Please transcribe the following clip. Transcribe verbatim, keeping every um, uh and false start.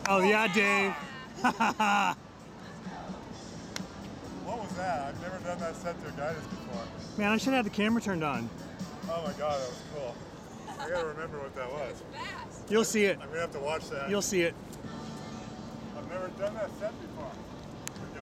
Oh, yeah, Dave. What was that? I've never done that set to a gitis before. Man, I should have had the camera turned on. Oh my god, that was cool. I gotta remember what that was. You'll see it. I'm gonna have to watch that. You'll see it. I've never done that set before.